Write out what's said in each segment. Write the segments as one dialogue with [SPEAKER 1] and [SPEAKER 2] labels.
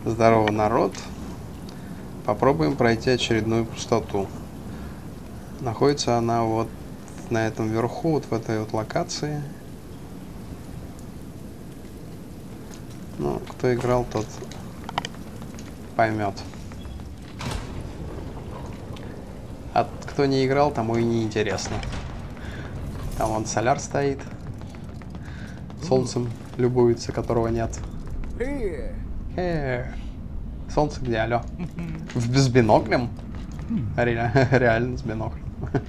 [SPEAKER 1] Здорово, народ. Попробуем пройти очередную пустоту. Находится она вот на этом верху, вот в этой вот локации. Ну, кто играл, тот поймет. А кто не играл, тому и не интересно. Там вон соляр стоит. Солнцем любуется, которого нет. Солнце где, алло? С биноклем? Реально с биноклем.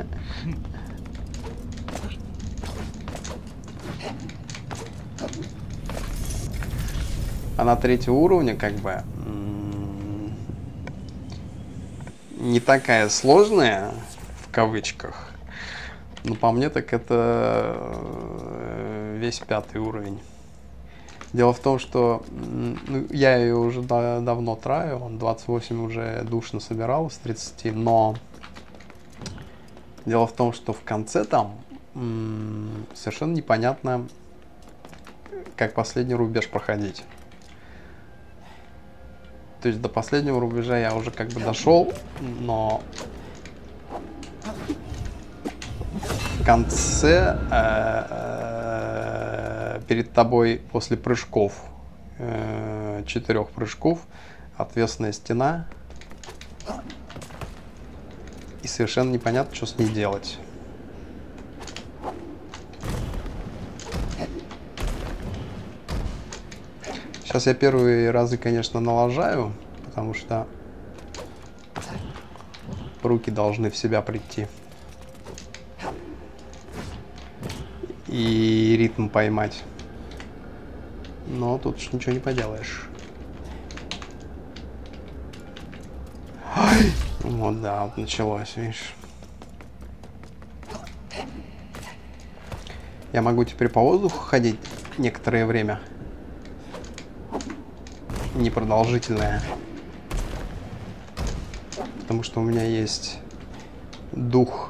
[SPEAKER 1] Она третьего уровня, как бы, не такая сложная, в кавычках. Но по мне, так это весь 5-й уровень. Дело в том, что я ее уже давно траю, он 28 уже душ насобирал с 30, но дело в том, что в конце там совершенно непонятно, как последний рубеж проходить. То есть до последнего рубежа я уже как бы дошел, но в конце перед тобой после прыжков, 4 прыжков, отвесная стена, и совершенно непонятно, что с ней делать. Сейчас я первые разы, конечно, налажаю, потому что руки должны в себя прийти. И ритм поймать. Но тут уж ничего не поделаешь. Ой! Вот да, вот началось, видишь. Я могу теперь по воздуху ходить некоторое время. Непродолжительное. Потому что у меня есть дух.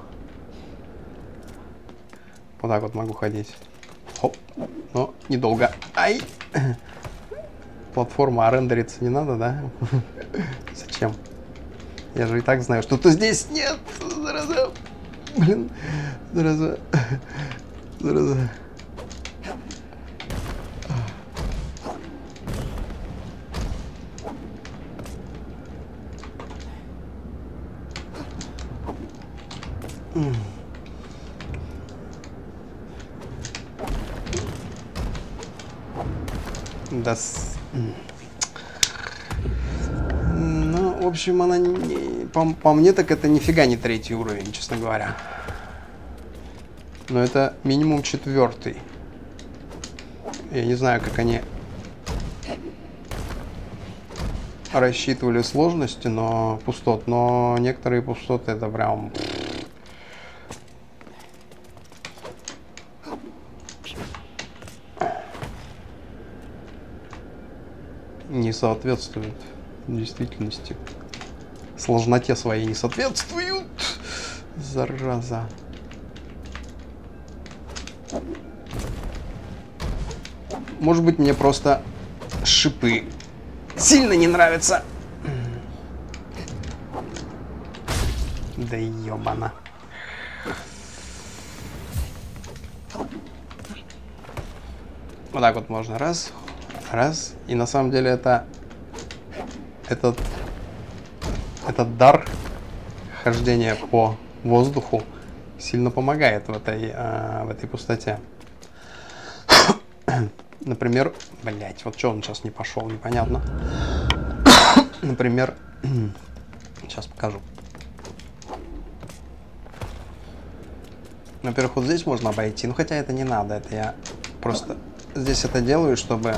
[SPEAKER 1] Вот так вот могу ходить. Хоп. Но недолго. Ай! Платформа, а рендериться не надо, да? Зачем? Я же и так знаю, что-то здесь нет. Зараза. Блин. Зараза. Зараза. Да. Ну, в общем, она не... по мне так это нифига не 3-й уровень, честно говоря. Но это минимум 4-й. Я не знаю, как они рассчитывали сложности, но пустот. Но некоторые пустоты это прям... не соответствуют действительности. Сложноте своей не соответствуют. Зараза. Может быть, мне просто шипы сильно не нравятся. Да ёбана. Вот так вот можно раз. Раз. И на самом деле этот дар хождения по воздуху сильно помогает в этой пустоте. Например, блять, вот что он сейчас не пошел, непонятно. Например, сейчас покажу. Во-первых, вот здесь можно обойти, ну хотя это не надо, это я просто здесь это делаю, чтобы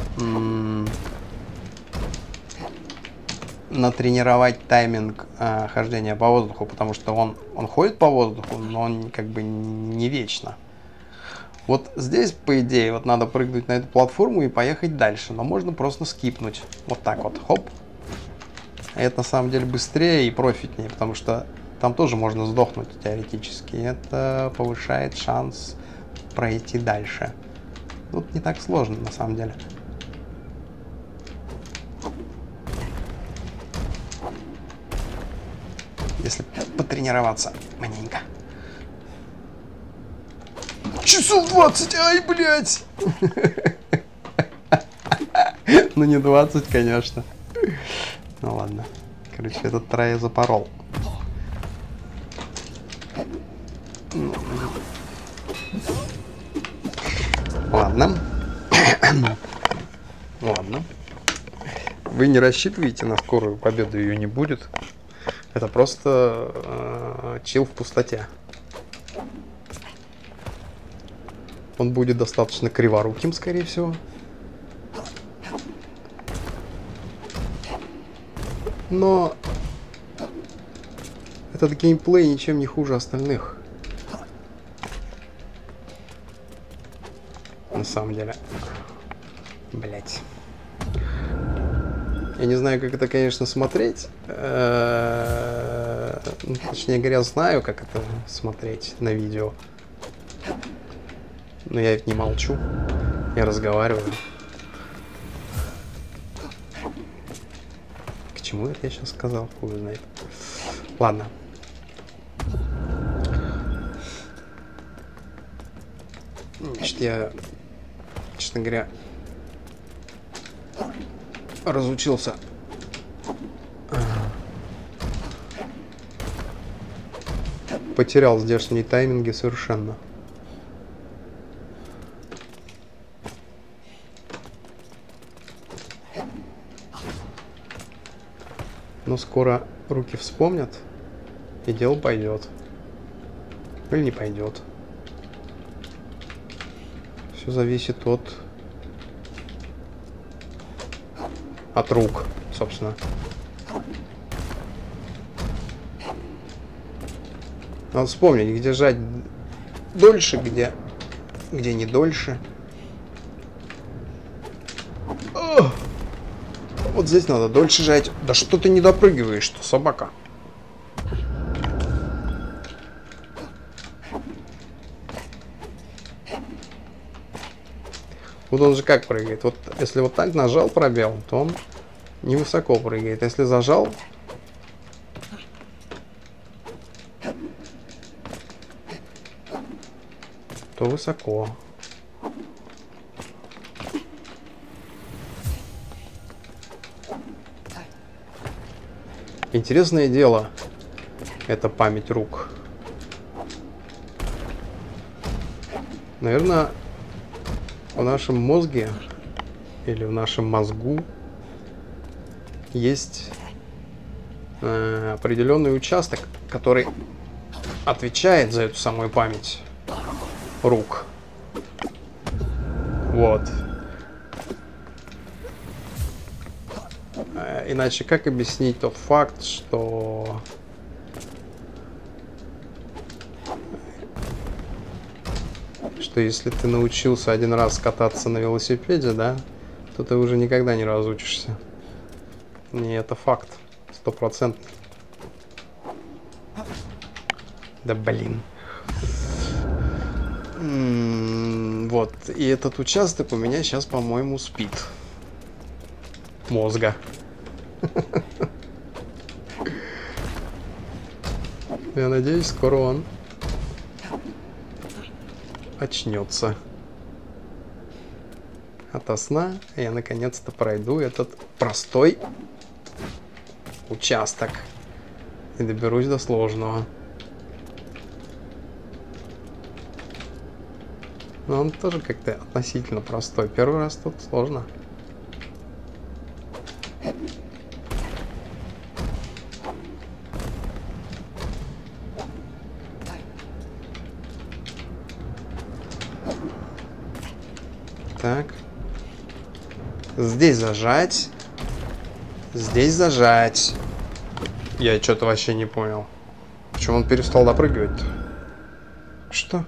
[SPEAKER 1] натренировать тайминг хождения по воздуху, потому что он ходит по воздуху, но он как бы не вечно. Вот здесь, по идее, вот надо прыгнуть на эту платформу и поехать дальше, но можно просто скипнуть. Вот так вот, хоп. Это на самом деле быстрее и профитнее, потому что там тоже можно сдохнуть теоретически. И это повышает шанс пройти дальше. Тут не так сложно, на самом деле. если потренироваться маленько. Часов 20, ай, блядь! Ну не 20, конечно. Ну ладно. Короче, этот трай я запорол. Ладно. Ладно. Вы не рассчитываете на скорую победу, ее не будет. Это просто чил в пустоте. Он будет достаточно криворуким, скорее всего. Но этот геймплей ничем не хуже остальных. На самом деле. Блять. Я не знаю, как это, конечно, смотреть. Точнее говоря, знаю, как это смотреть на видео. Но я ведь не молчу. Я разговариваю. К чему это я сейчас сказал? Хуй знает. Ладно. Значит, я, честно говоря, разучился потерял здешние тайминги совершенно. Но скоро руки вспомнят, и дело пойдет. Или не пойдет. Все зависит от рук, собственно. Надо вспомнить, где жать дольше, где не дольше. Ох! Вот здесь надо дольше жать. Да что ты не допрыгиваешь-то, собака? Вот он же как прыгает. Вот если вот так нажал пробел, то он невысоко прыгает. Если зажал, то высоко. Интересное дело, это память рук. Наверное, в нашем мозге или в нашем мозгу есть определенный участок, который отвечает за эту самую память рук. Вот. Иначе как объяснить тот факт, что если ты научился один раз кататься на велосипеде, да, то ты уже никогда не разучишься. И это факт. 100%. Да блин. Вот. И этот участок у меня сейчас, по-моему, спит. Мозга. Я надеюсь, скоро он очнется ото сна, и я наконец-то пройду этот простой участок и доберусь до сложного. Но он тоже как-то относительно простой. Первый раз тут сложно. Так. Здесь зажать. Здесь зажать. Я что-то вообще не понял. Почему он перестал допрыгивать? Что?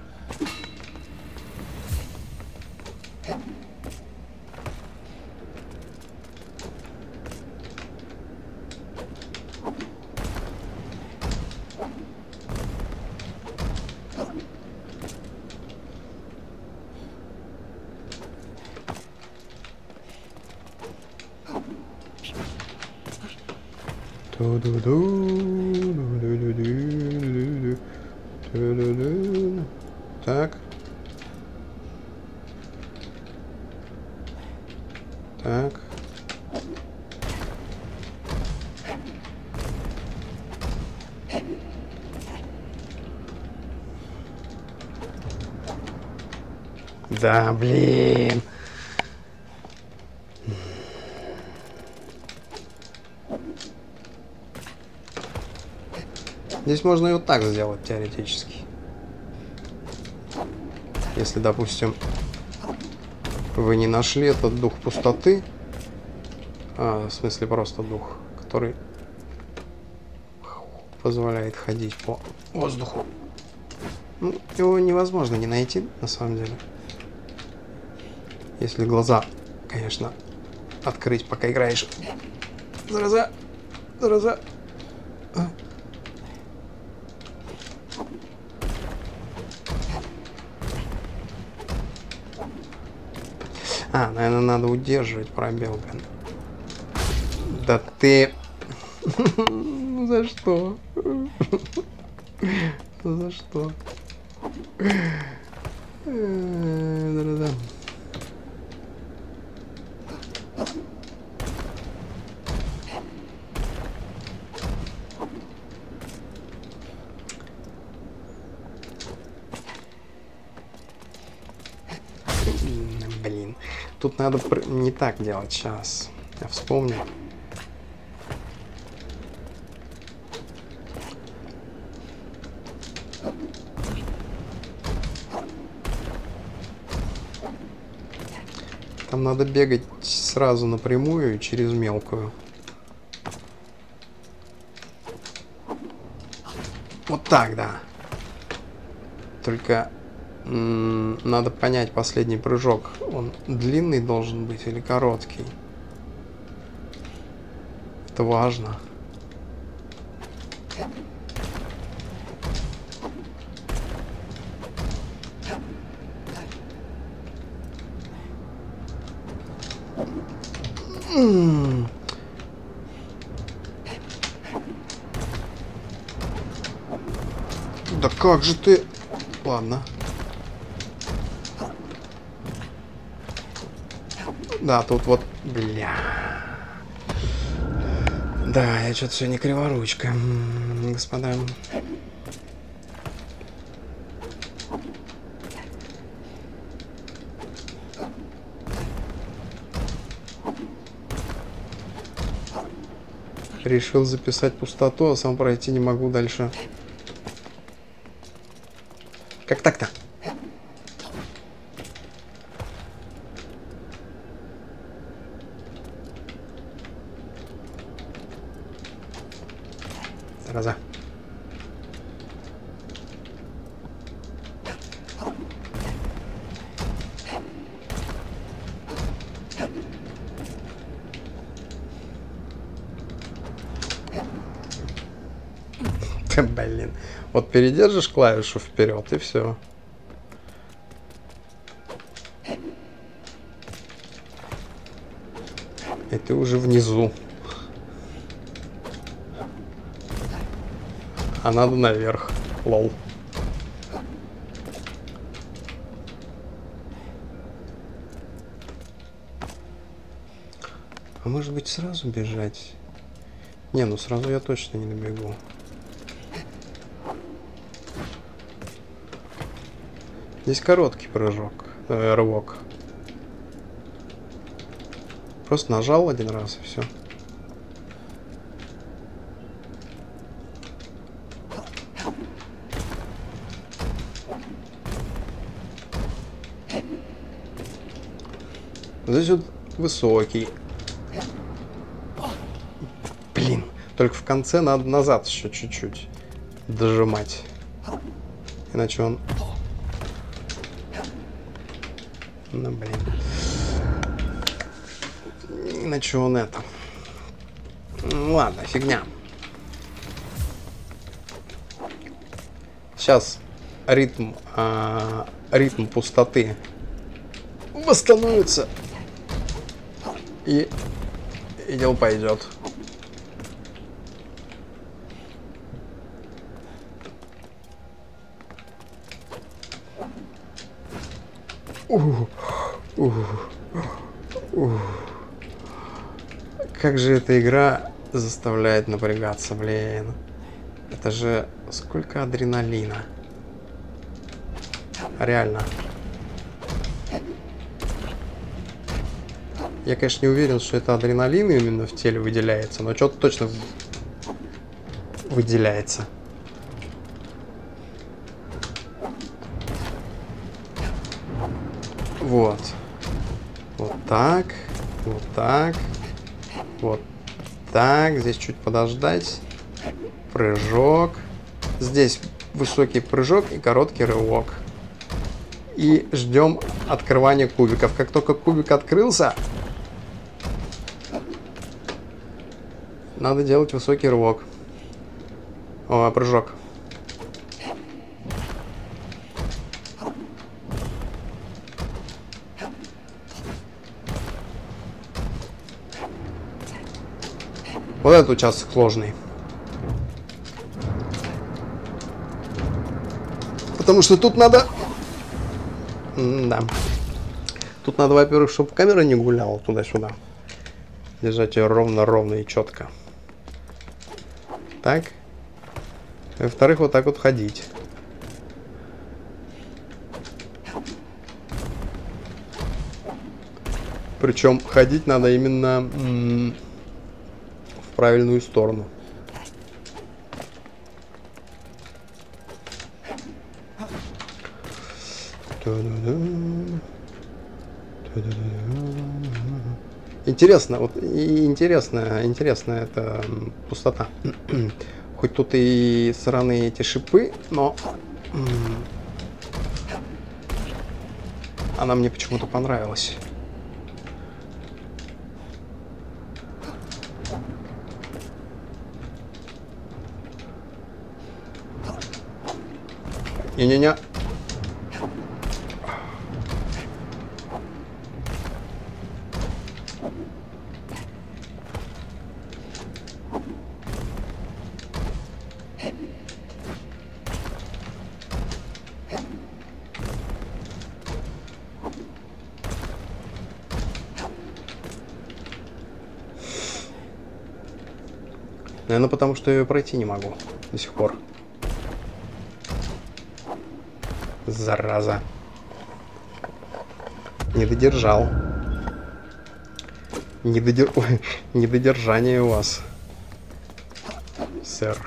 [SPEAKER 1] Так. Так. Да, блин. Здесь можно и вот так сделать теоретически. Если, допустим, вы не нашли этот дух пустоты, в смысле просто дух, который позволяет ходить по воздуху. Ну, его невозможно не найти, на самом деле. Если глаза, конечно, открыть, пока играешь. Зараза! Зараза! Наверное, надо удерживать пробел, блин. Да ты... Ну за что? За что? Да-да-да. Блин. Тут надо не так делать сейчас. Я вспомнил. Там надо бегать сразу напрямую через мелкую. Вот так, да. Только надо понять последний прыжок. Он длинный должен быть или короткий? Это важно. Да как же ты... Ладно. Да, тут вот... Бля. Да, я что-то сегодня криворучка, господа. Решил записать пустоту, а сам пройти не могу дальше. Как так-то? Зараза. Блин. Вот передержишь клавишу вперед и все. И ты уже внизу. А надо наверх. Лол. А может быть сразу бежать? Не, ну сразу я точно не добегу. Здесь короткий прыжок, рывок. Просто нажал один раз и все. Здесь вот высокий. Блин, только в конце надо назад еще чуть-чуть дожимать. Иначе он... Ну, блин. Иначе он это... Ладно, фигня. Сейчас ритм пустоты восстановится. И дело пойдет. Как же эта игра заставляет напрягаться, блин. Это же сколько адреналина. Реально. Я, конечно, не уверен, что это адреналин именно в теле выделяется, но что-то точно выделяется. Вот. Вот так. Вот так. Вот так. Здесь чуть подождать. Прыжок. Здесь высокий прыжок и короткий рывок. И ждем открывания кубиков. Как только кубик открылся, надо делать высокий рывок. О, прыжок. Вот этот участок сложный. Потому что тут надо... Да. Тут надо, во-первых, чтобы камера не гуляла туда-сюда. Держать ее ровно-ровно и четко. Так. И, во-вторых, вот так вот ходить. Причем ходить надо именно в правильную сторону. Интересно, вот интересная эта пустота. Хоть тут и сраные эти шипы, но она мне почему-то понравилась. Не-не-не. Наверное, потому что я ее пройти не могу до сих пор. Зараза. Не додержал. Недодержание у вас, сэр.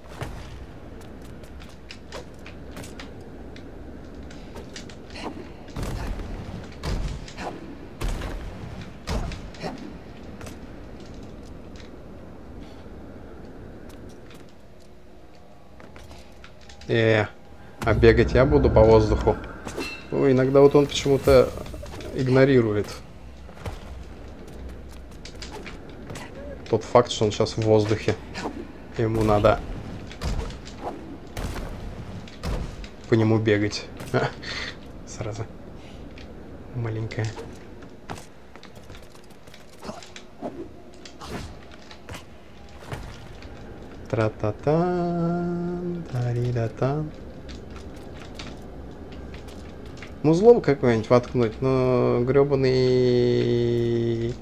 [SPEAKER 1] А бегать я буду по воздуху. Ой, иногда вот он почему-то игнорирует тот факт, что он сейчас в воздухе. Ему надо по нему бегать. Сразу. Маленькая. Тра-та-та, тари-да-та. Музлом какой-нибудь воткнуть, но гребаный...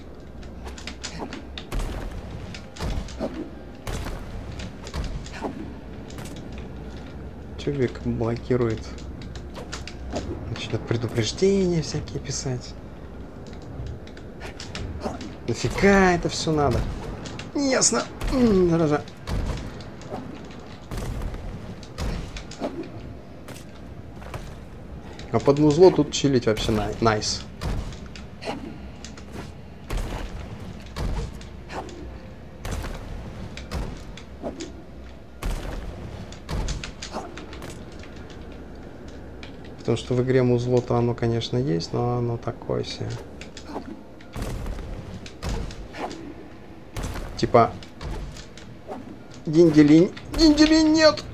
[SPEAKER 1] Чувик блокирует. Начнет предупреждения всякие писать. Нафига это все надо? Ясно. Зараза. А под музло тут чилить вообще найс. Потому что в игре музло-то оно, конечно, есть, но оно такое себе. Типа... Динделинь. Динделинь нет!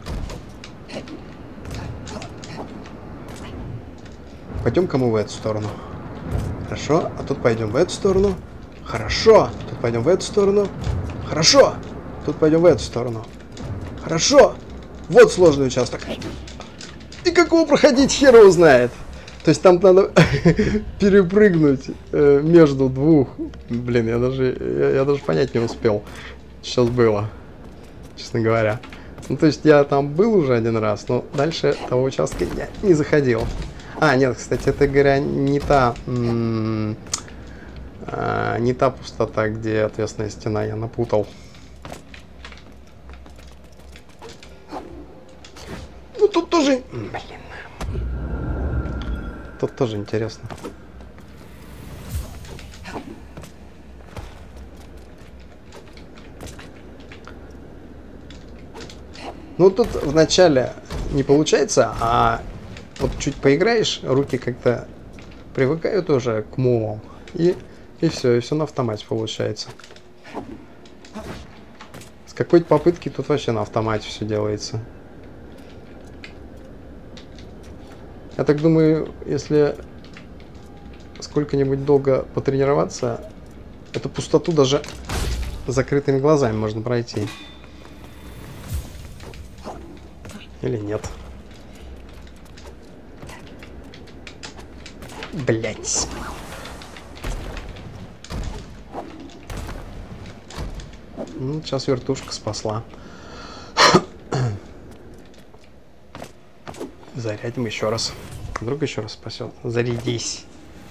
[SPEAKER 1] Пойдем-ка мы в эту сторону. Хорошо. А тут пойдем в эту сторону. Хорошо. Тут пойдем в эту сторону. Хорошо. Тут пойдем в эту сторону. Хорошо. Вот сложный участок. И как его проходить, хер его знает. То есть там надо перепрыгнуть между двух. Блин, я даже понять не успел. Сейчас было, честно говоря. Ну, то есть я там был уже один раз, но дальше того участка я не заходил. А, нет, кстати, это, говоря, не та пустота, где ответственная стена, я напутал. Ну, тут тоже... Блин. Тут тоже интересно. Ну, тут вначале не получается, а вот чуть поиграешь, руки как-то привыкают уже к мувам, и все на автомате получается. С какой-то попытки тут вообще на автомате все делается. Я так думаю, если сколько-нибудь долго потренироваться, эту пустоту даже закрытыми глазами можно пройти. Или нет? Блять. Ну, сейчас вертушка спасла. Зарядим еще раз. Вдруг еще раз спасет. Зарядись.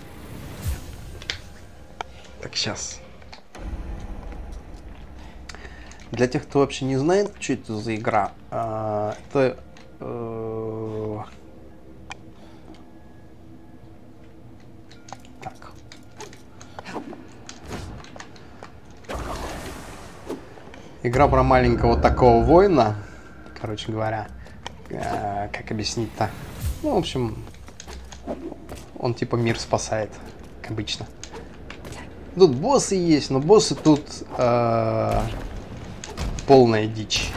[SPEAKER 1] Так, сейчас. Для тех, кто вообще не знает, что это за игра, это так. Игра про маленького такого воина, короче говоря, как объяснить-то? Ну, в общем, он типа мир спасает, как обычно. Тут боссы есть, но боссы тут полная дичь.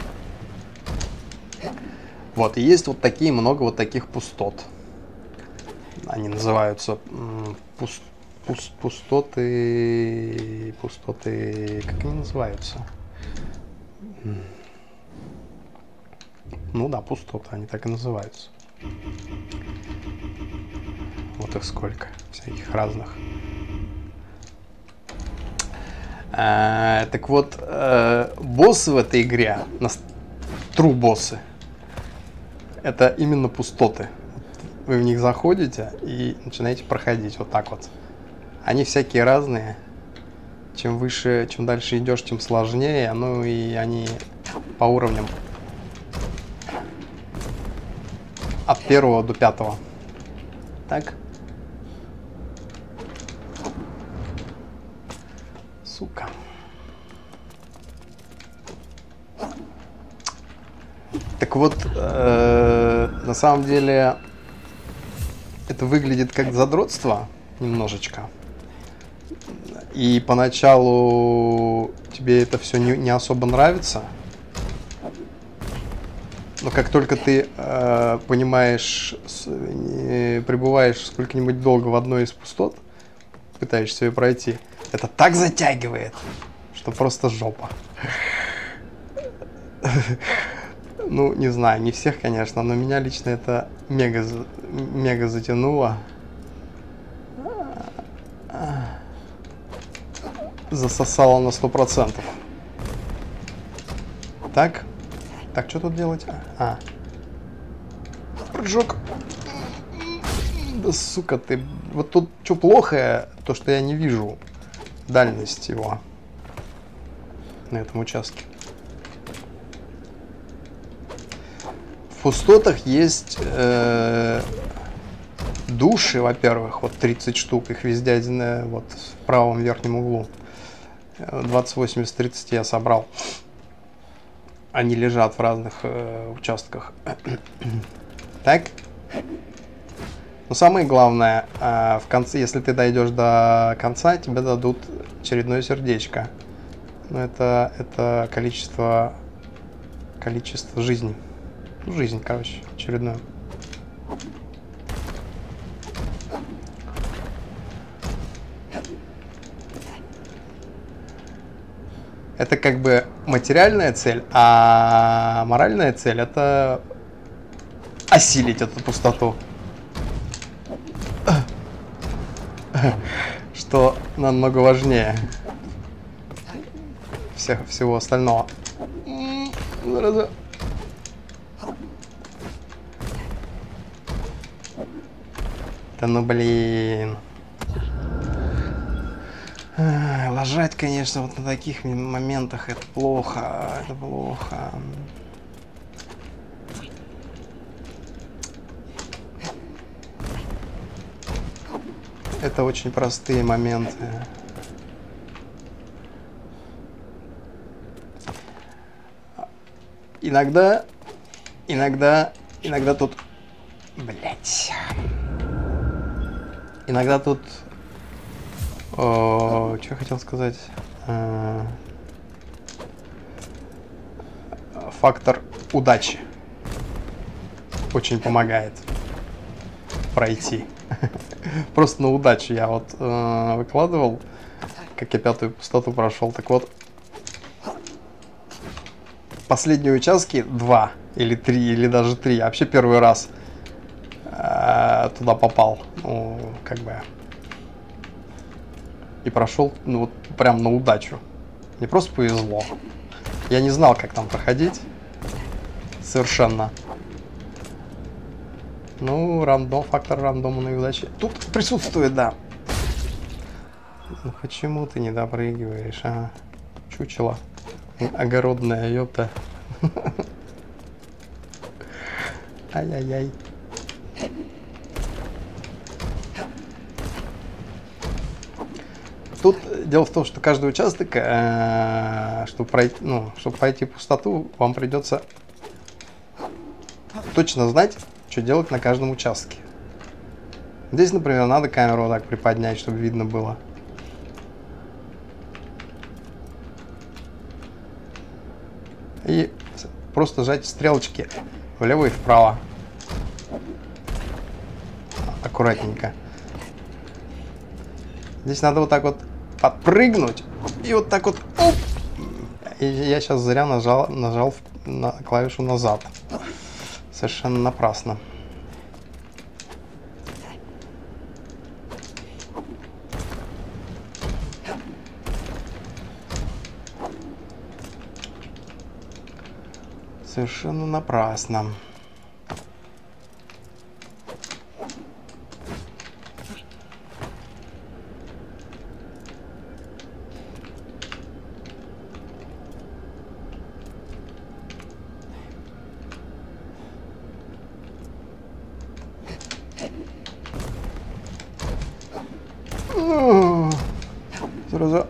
[SPEAKER 1] Вот, и есть вот такие, много вот таких пустот. Они называются пустоты, как они называются? Ну да, пустоты, они так и называются. Вот их сколько, всяких разных. Так вот, боссы в этой игре, true боссы, это именно пустоты. Вы в них заходите и начинаете проходить вот так вот. Они всякие разные. Чем выше, чем дальше идешь, тем сложнее. Ну и они по уровням от 1 до 5. Так. Сука. Так вот, на самом деле, это выглядит как задротство немножечко. И поначалу тебе это все не особо нравится. Но как только ты понимаешь, пребываешь сколько-нибудь долго в одной из пустот, пытаешься ее пройти, это так затягивает, что просто жопа. Ну, не знаю, не всех, конечно, но меня лично это мега затянуло. Засосало на 100%. Так. Так, что тут делать? Прыжок. Да, сука, ты... Вот тут что плохое, то, что я не вижу дальность его на этом участке. В пустотах есть души, во-первых, вот 30 штук, их везде один, вот в правом верхнем углу. 28 из 30 я собрал. Они лежат в разных участках. Так. Но самое главное, в конце, если ты дойдешь до конца, тебе дадут очередное сердечко. Но это количество жизней. Жизнь, короче, очередную. Это как бы материальная цель, а моральная цель — это осилить эту пустоту. что намного важнее всего остального. Зараза. Да ну блин. Ложать, конечно, вот на таких моментах это плохо. Это плохо. Это очень простые моменты. Иногда тут... Блять. Иногда тут... Что я хотел сказать? Фактор удачи очень помогает пройти. Просто на удачу я вот выкладывал, как я 5-ю пустоту прошел. Так вот, последние участки 2 или 3, или даже 3. Я вообще первый раз туда попал. Ну, как бы. И прошел, ну, вот прям на удачу. Мне просто повезло. Я не знал, как там проходить. Совершенно. Ну, рандом, фактор рандома и удачи тут присутствует, да. Ну, почему ты не допрыгиваешь, а? Чучело. Огородная, ёпта. Ай-яй-яй. Тут дело в том, что каждый участок, чтобы пройти пустоту, вам придется точно знать, что делать на каждом участке. Здесь, например, надо камеру вот так приподнять, чтобы видно было. И просто жать стрелочки влево и вправо. Аккуратненько. Здесь надо вот так вот подпрыгнуть. И вот так вот. Оп! И я сейчас зря нажал на клавишу назад. Совершенно напрасно. Совершенно напрасно. Сразу.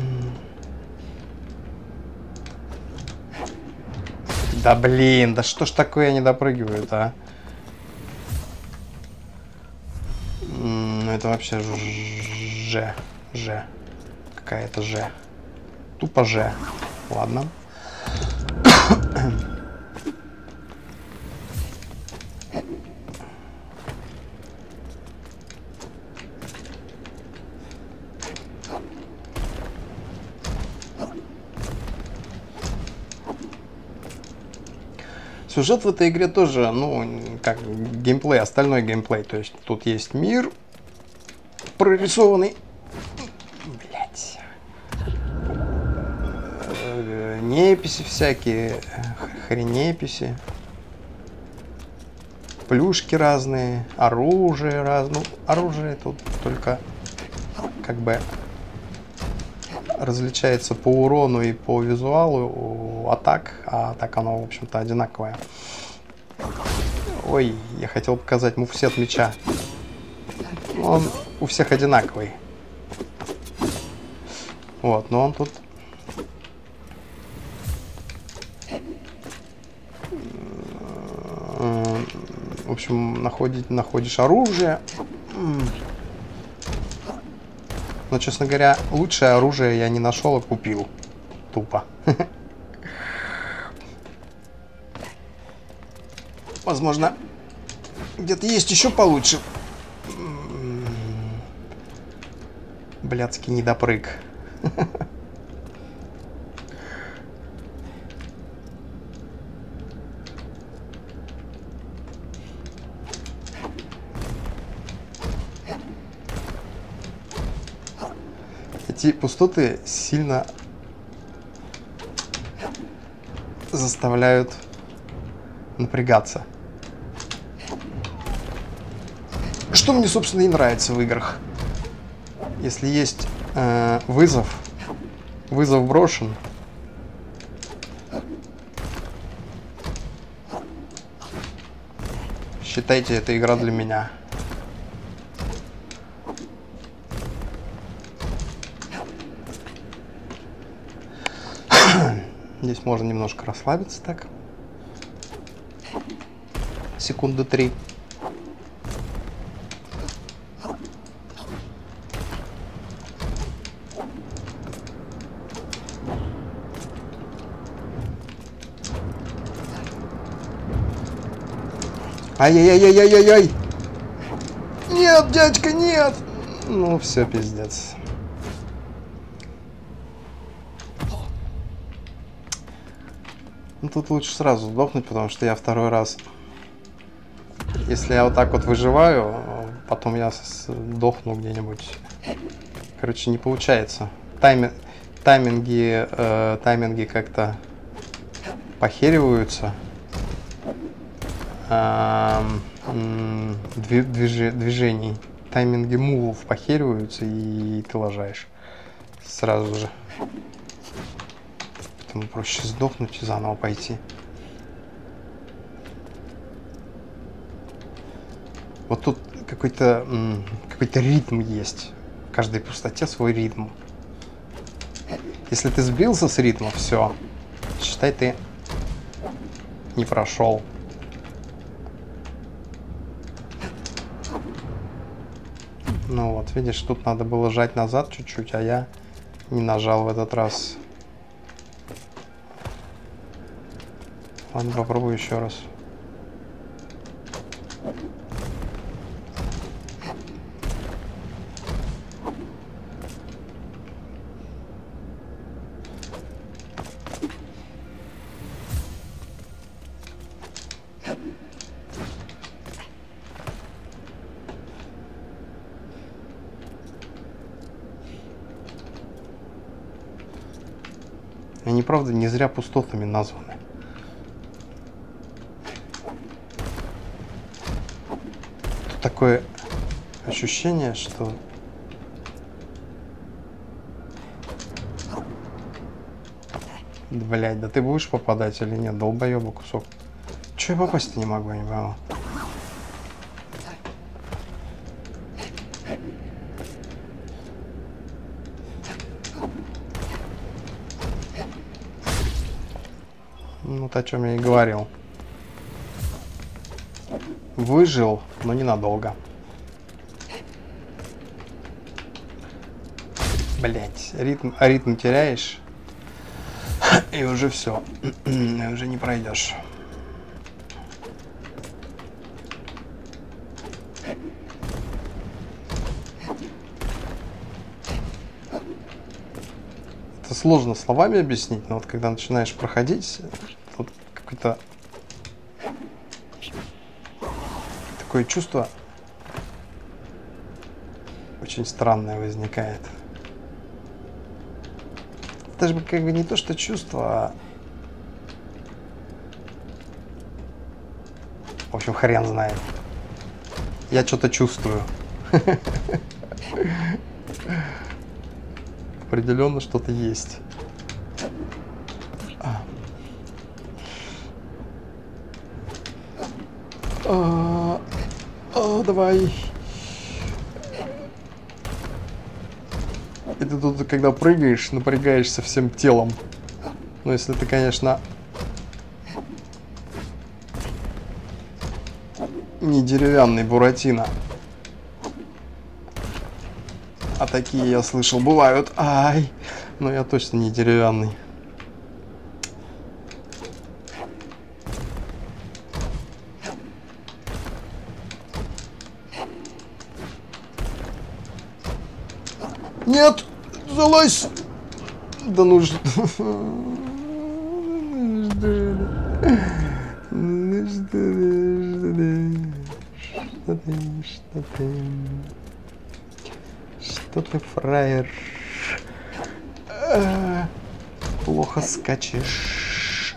[SPEAKER 1] Да блин, да что ж такое я не допрыгиваю-то, а? Ну это вообще какая-то же. Тупо же. Ладно. Сюжет в этой игре тоже, ну, как геймплей, остальной геймплей. То есть тут есть мир прорисованный. Блять. Неписи всякие, хренеписи. Плюшки разные, оружие разное. Ну, оружие тут только как бы различается по урону и по визуалу у атак, а так оно, в общем-то, одинаковое. Ой, я хотел показать мувсет меча. Он у всех одинаковый. Вот, но он тут... В общем, находишь оружие. Но, честно говоря, лучшее оружие я не нашел и купил. Тупо. Возможно, где-то есть еще получше. Блядский недопрыг. эти пустоты сильно заставляют напрягаться. Что мне, собственно, и нравится в играх. Если есть вызов брошен, считайте, это игра для меня. Здесь можно немножко расслабиться так. Секунды 3. Ай-яй-яй-яй-яй-яй! Нет, дядька, нет! Ну, все, пиздец. Ну, тут лучше сразу сдохнуть, потому что я второй раз... Если я вот так вот выживаю, потом я сдохну где-нибудь. Короче, не получается. Тайминги как-то похериваются. Движений. Тайминги мувов похериваются, и ты лажаешь сразу же. Поэтому проще сдохнуть и заново пойти. Вот тут какой-то ритм есть. В каждой пустоте свой ритм. Если ты сбился с ритма, все. Считай, ты не прошел. Ну вот, видишь, тут надо было жать назад чуть-чуть, а я не нажал в этот раз. Ладно, попробую еще раз. Они, правда, не зря пустотами названы. Тут такое ощущение, что... Блять, да ты будешь попадать или нет? Долбоеба кусок. Чё я попасть-то не могу, я не понял. Ну, вот о чем я и говорил. Выжил, но ненадолго. Блять, ритм теряешь, и уже все, уже не пройдешь. Это сложно словами объяснить, но вот когда начинаешь проходить, тут какое-то такое чувство очень странное возникает. Даже как бы не то, что чувство, а... В общем, хрен знает. Я что-то чувствую. Определенно что-то есть. Давай. И ты тут, когда прыгаешь, напрягаешься всем телом. Ну, если ты, конечно, не деревянный Буратино. А такие, я слышал, бывают. Ай, но я точно не деревянный. Нет, залазь. Да ну что ты, фраер. Плохо скачешь.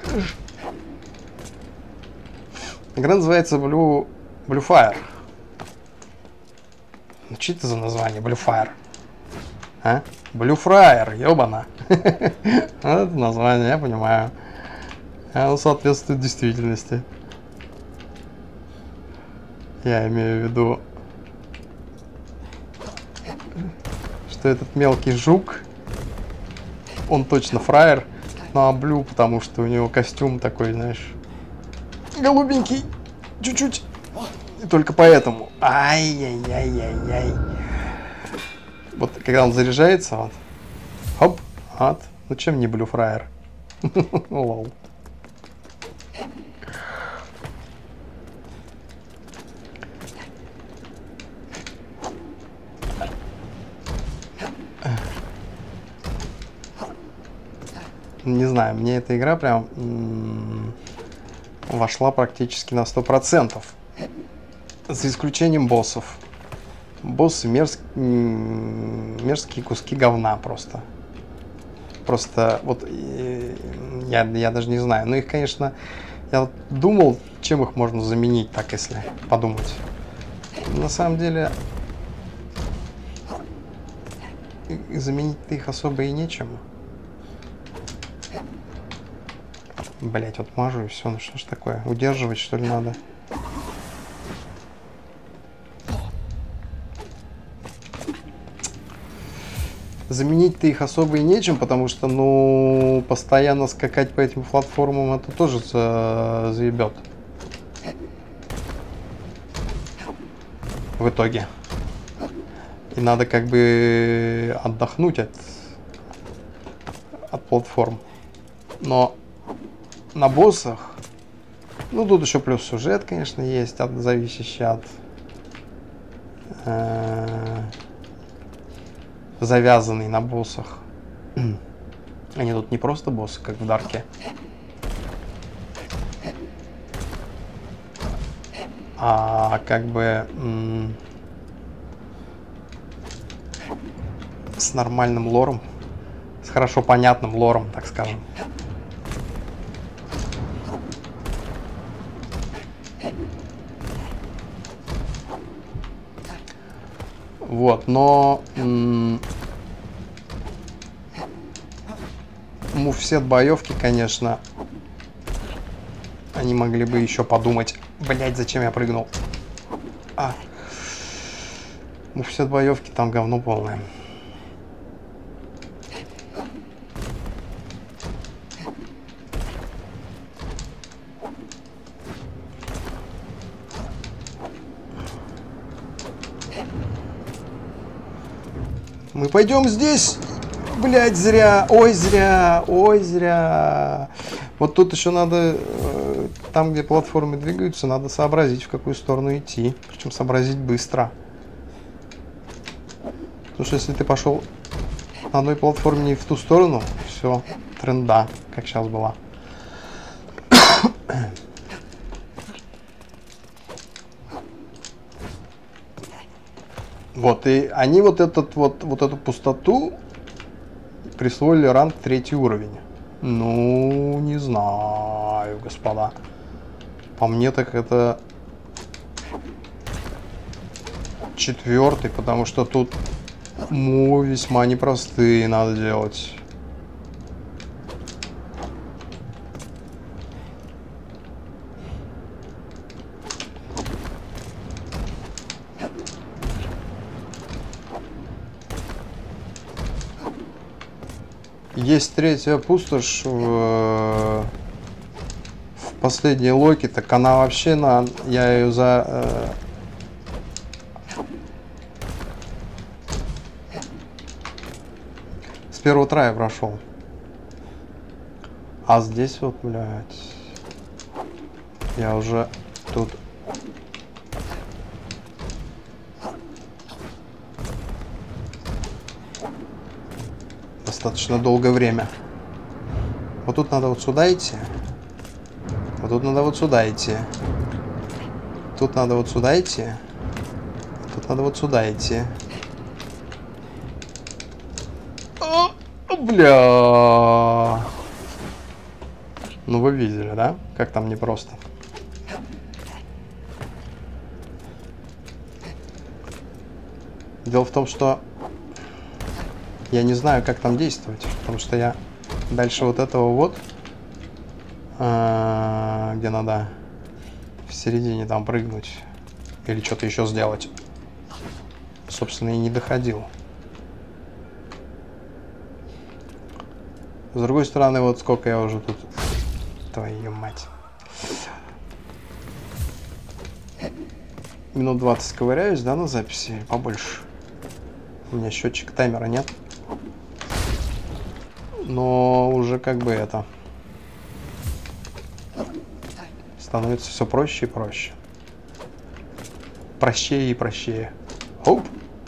[SPEAKER 1] Игра называется Blue Fire. Ну, что это за название? Blue Fire. А? Blue Fryer, ёбана. Вот это название, я понимаю. Оно соответствует действительности. Я имею в виду, что этот мелкий жук, он точно фраер, ну а Блю, потому что у него костюм такой, знаешь, голубенький, чуть-чуть. И только поэтому. Ай-яй-яй-яй-яй. Вот когда он заряжается, вот, хоп, вот. Ну чем не Блю фраер? Лол. Не знаю, мне эта игра прям вошла практически на 100%. За исключением боссов. Боссы мерзкие куски говна просто. Просто вот я даже не знаю. Ну их, конечно, я вот думал, чем их можно заменить, так если подумать. На самом деле заменить-то их особо и нечем. Блять, вот мажу и все. Ну что ж такое? Удерживать, что ли, надо? Заменить-то их особо и нечем, потому что, ну, постоянно скакать по этим платформам, это тоже заебет. В итоге. И надо как бы отдохнуть от платформ. Но на боссах, ну тут еще плюс сюжет, конечно, есть, зависящий от завязанный на боссах. Они тут не просто боссы, как в Дарке, а как бы с нормальным лором, с хорошо понятным лором, так скажем. Вот, но мувсет боевки, конечно, они могли бы еще подумать. Блять, зачем я прыгнул? Мувсет боевки там говно полное. Мы пойдем здесь. Блять, зря. Ой, зря. Ой, зря. Вот тут еще надо, там, где платформы двигаются, надо сообразить, в какую сторону идти. Причем сообразить быстро. Потому что если ты пошел на одной платформе не в ту сторону, все, тренда, как сейчас была. Вот, и они вот эту пустоту присвоили ранг 3 уровень. Ну, не знаю, господа. По мне так это 4, потому что тут весьма непростые надо делать. Есть 3-я пустошь в последней Локи, так она вообще я ее с первого трая прошел. А здесь вот, блядь, я уже тут достаточно долгое время. Вот тут надо вот сюда идти. Вот тут надо вот сюда идти. Тут надо вот сюда идти. Тут надо вот сюда идти. бля. Ну вы видели, да? Как там непросто. Дело в том, что я не знаю, как там действовать, потому что я дальше вот этого вот, где надо в середине там прыгнуть или что-то еще сделать, собственно, и не доходил. С другой стороны, вот сколько я уже тут... Твою мать. Минут 20 ковыряюсь, да, на записи? Побольше. У меня счетчик таймера нет. Но уже как бы это... Становится все проще и проще. Прощее и прощее. Оп!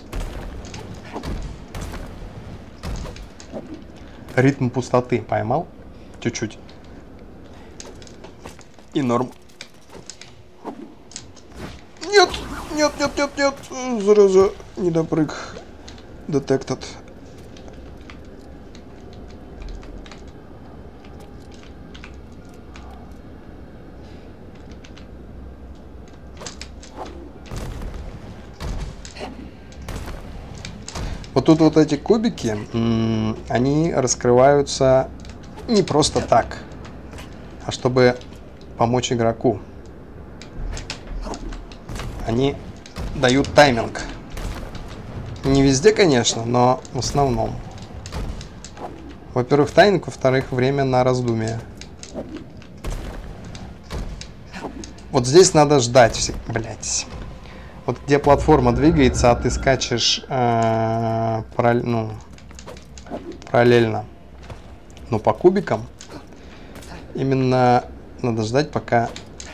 [SPEAKER 1] Ритм пустоты поймал. Чуть-чуть. И норм. Нет! Нет, нет, нет, нет! Зараза, не допрыг. Detected. Вот тут вот эти кубики, они раскрываются не просто так, а чтобы помочь игроку. Они дают тайминг. Не везде, конечно, но в основном. Во-первых, тайминг, во-вторых, время на раздумие. Вот здесь надо ждать. Блять. Вот где платформа двигается, а ты скачешь параллельно. Но по кубикам именно надо ждать, пока...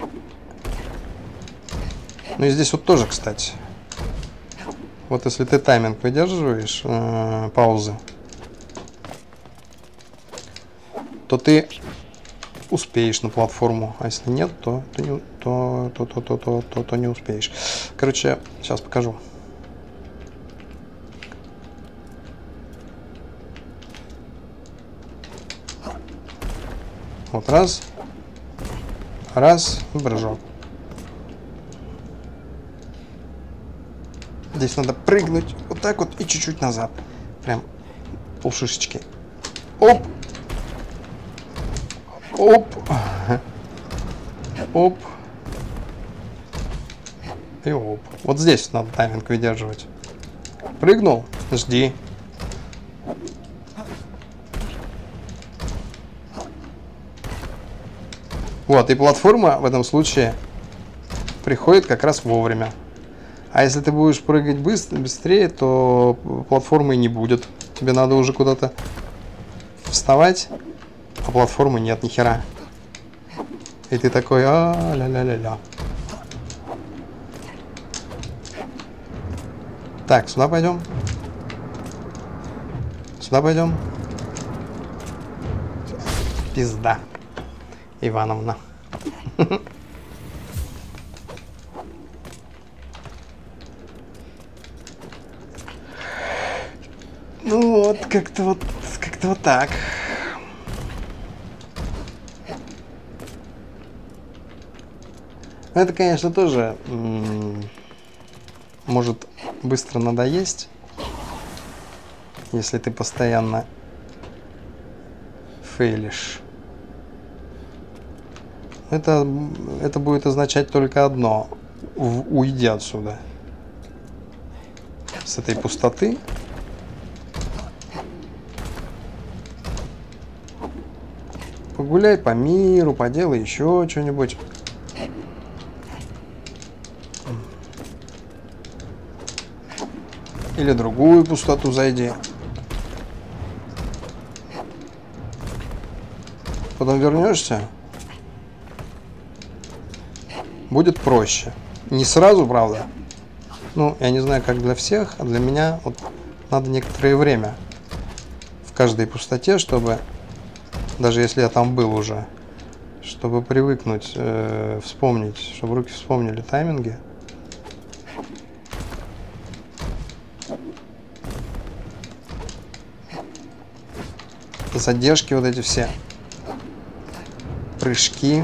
[SPEAKER 1] Ну и здесь вот тоже, кстати. Вот если ты тайминг выдерживаешь, паузы, то ты успеешь на платформу, а если нет, то не успеешь. Короче, сейчас покажу. Вот раз, прыжок. Здесь надо прыгнуть вот так вот и чуть-чуть назад, прям полшишечки. Оп. Оп. Оп. И оп. Вот здесь надо тайминг выдерживать. Прыгнул, жди. Вот, и платформа в этом случае приходит как раз вовремя. А если ты будешь прыгать быстрее, то платформы не будет. Тебе надо уже куда-то вставать, а платформы нет ни хера. И ты такой, ля-ля-ля-ля. Так, сюда пойдем. Сюда пойдем. Пизда. Ивановна. Ну вот, как-то вот так. Это, конечно, тоже может быстро надоесть, если ты постоянно фейлишь. Это будет означать только одно. Уйди отсюда. С этой пустоты. Погуляй по миру, поделай еще что-нибудь. Или другую пустоту зайди. Потом вернешься. Будет проще. Не сразу, правда. Ну, я не знаю, как для всех, а для меня вот надо некоторое время в каждой пустоте, чтобы, даже если я там был уже, чтобы привыкнуть, вспомнить, чтобы руки вспомнили тайминги. задержки вот эти все. Прыжки.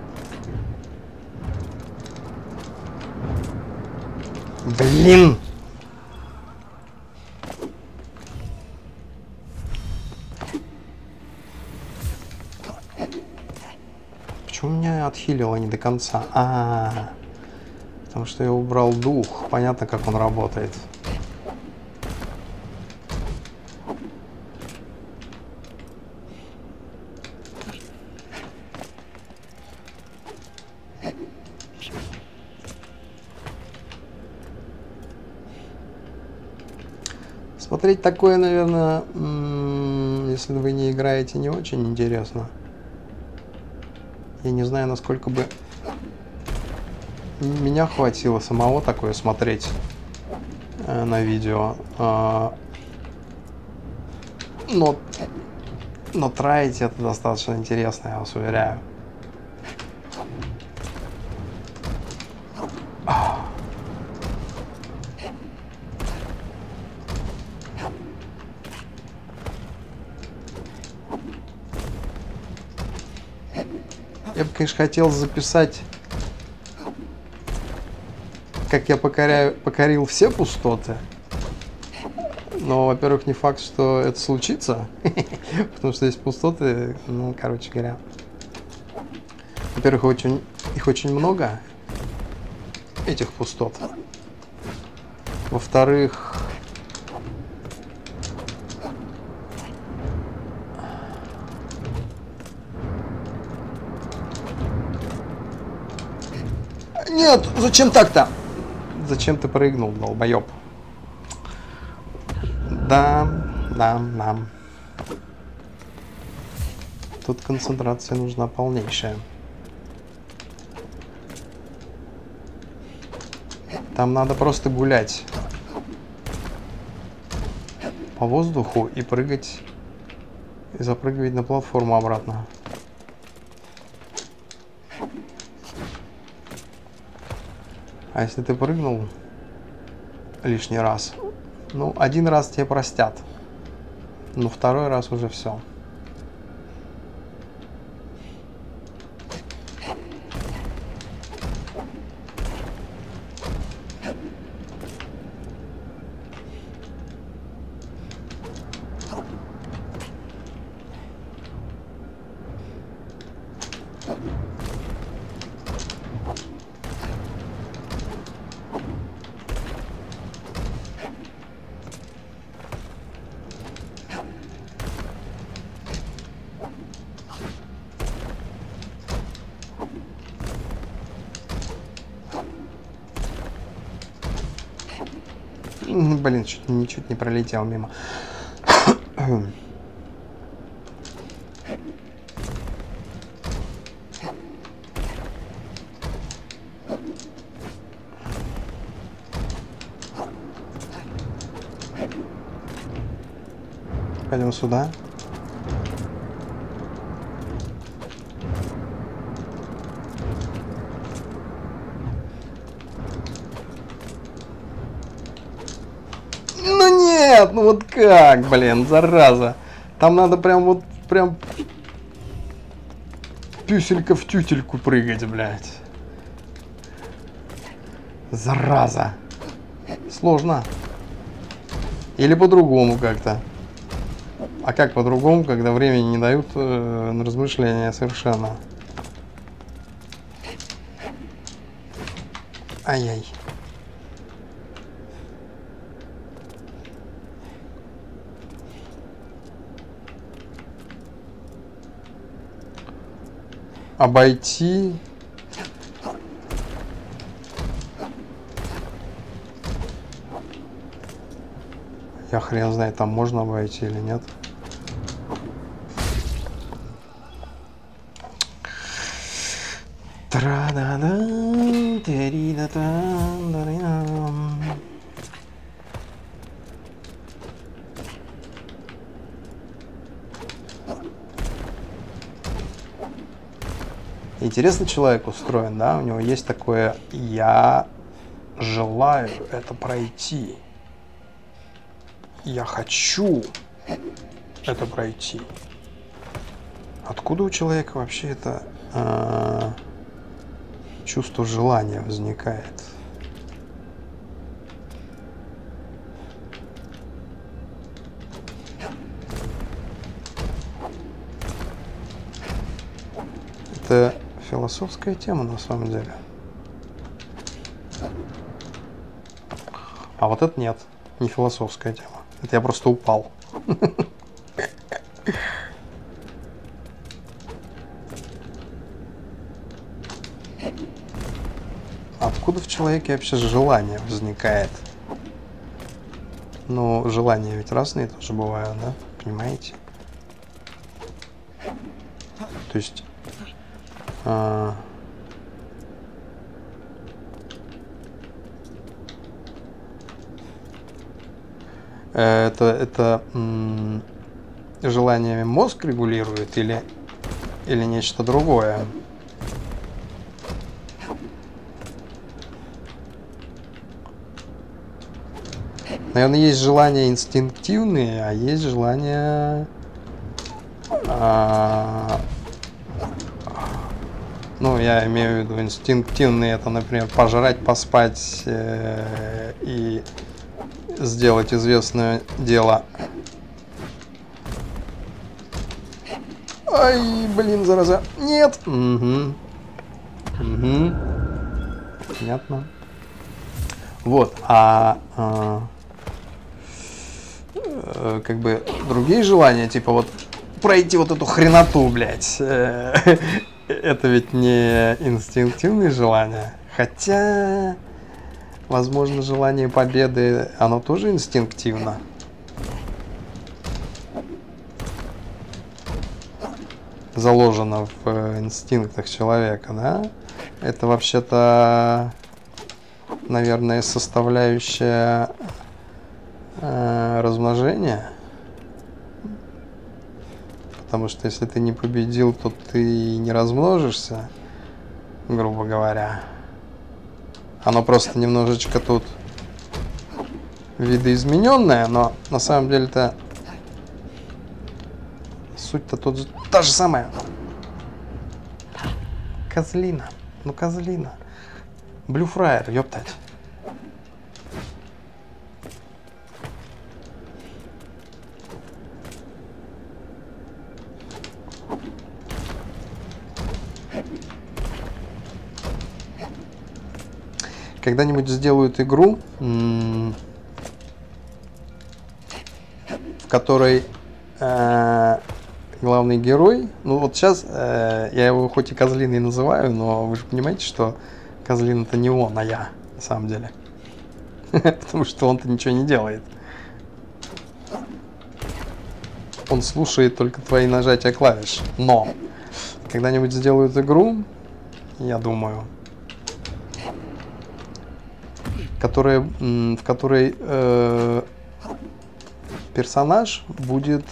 [SPEAKER 1] Блин! Почему меня отхилило не до конца? Потому что я убрал дух. Понятно, как он работает. Смотреть такое, наверное, если вы не играете, не очень интересно. Я не знаю, насколько бы меня хватило самого такое смотреть на видео. Но траить это достаточно интересно, я вас уверяю. Я бы, конечно, хотел записать, как я покорил все пустоты. Но, во-первых, не факт, что это случится. Потому что есть пустоты, ну, короче говоря. Во-первых, их очень много, этих пустот. Во-вторых, нет, зачем так-то? Зачем ты прыгнул, долбоёб? Да. Тут концентрация нужна полнейшая. Там надо просто гулять по воздуху и прыгать, и запрыгивать на платформу обратно. А если ты прыгнул лишний раз, ну, один раз тебе простят, но второй раз уже все. Блин, ничуть не пролетел мимо. Пойдем сюда. Нет, ну вот как, блин, зараза. Там надо прям пюселька в тютельку прыгать, блядь. Зараза. Сложно. Или по-другому как-то. А как по-другому, когда времени не дают на размышления совершенно? Ай-яй. Обойти. Я хрен знает, там можно обойти или нет. Интересно человек устроен, да? У него есть такое «я желаю это пройти». Я хочу это пройти. Откуда у человека вообще это чувство желания возникает? Это философская тема на самом деле. А вот это нет, не философская тема. Это я просто упал. Откуда в человеке вообще желание возникает? Ну, желания ведь разные тоже бывают, да? Понимаете? То есть... это желаниями мозг регулирует или нечто другое? Наверное, есть желания инстинктивные, а есть желания... ну, я имею в виду инстинктивные, это, например, пожрать, поспать и сделать известное дело. Ай, блин, зараза. Нет. Угу. Угу. Понятно. Вот, как бы другие желания, типа вот пройти вот эту хреноту, блядь, это ведь не инстинктивные желания. Хотя, возможно, желание победы, оно тоже инстинктивно. Заложено в инстинктах человека, да? Это вообще-то, наверное, составляющая размножения. Потому что если ты не победил, то ты не размножишься, грубо говоря. Оно просто немножечко тут видоизмененное, но на самом деле-то суть-то та же самая. Козлина. Ну, козлина. Блюфраер, ёптать. Когда-нибудь сделают игру, в которой главный герой, ну вот сейчас я его хоть и козлиной называю, но вы же понимаете, что козлин это не он, а я, на самом деле. Потому что он-то ничего не делает. Он слушает только твои нажатия клавиш. Но когда-нибудь сделают игру, я думаю, в которой персонаж будет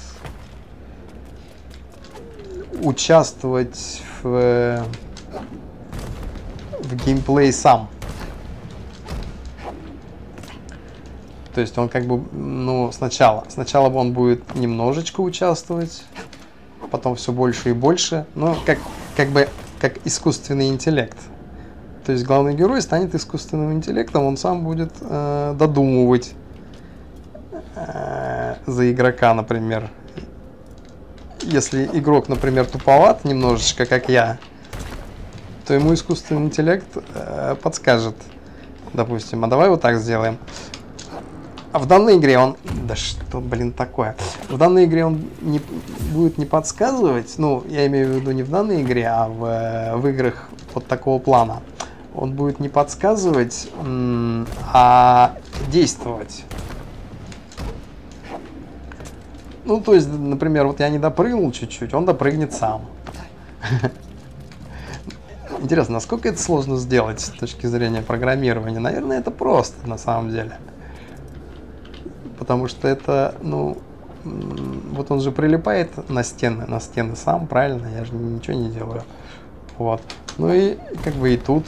[SPEAKER 1] участвовать в геймплей сам. То есть он как бы, ну, сначала он будет немножечко участвовать, потом все больше и больше, ну, как искусственный интеллект. То есть главный герой станет искусственным интеллектом, он сам будет додумывать за игрока, например. Если игрок, например, туповат немножечко, как я, то ему искусственный интеллект подскажет, допустим, а давай вот так сделаем. А в данной игре он... Да что, блин, такое? В данной игре он будет не подсказывать, ну, я имею в виду не в данной игре, а в играх вот такого плана. Он будет не подсказывать, а действовать. Ну, то есть, например, вот я не допрыгнул чуть-чуть, он допрыгнет сам. Интересно, насколько это сложно сделать с точки зрения программирования? Наверное, это просто, на самом деле. Потому что это, ну, вот он же прилипает на стены сам, правильно? Я же ничего не делаю. Вот. Ну и как бы и тут.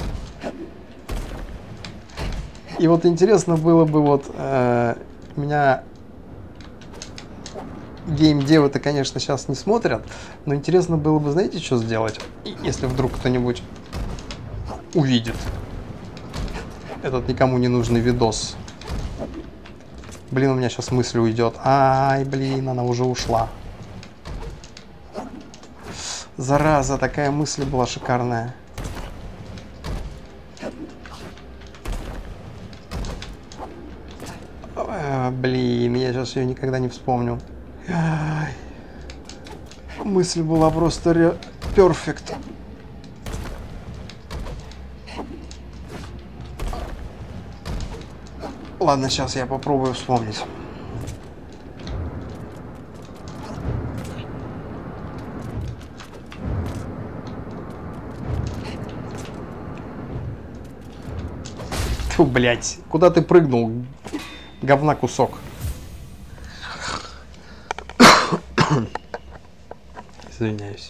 [SPEAKER 1] И вот интересно было бы вот меня геймдевы-то, конечно, сейчас не смотрят, но интересно было бы, знаете, что сделать, если вдруг кто-нибудь увидит этот никому не нужный видос. Блин, у меня сейчас мысль уйдет. Ай, блин, она уже ушла. Зараза, такая мысль была шикарная. Блин, я сейчас ее никогда не вспомню. Ай. Мысль была просто перфект. Ладно, сейчас я попробую вспомнить. Фу, блядь, куда ты прыгнул? Говна кусок. Извиняюсь.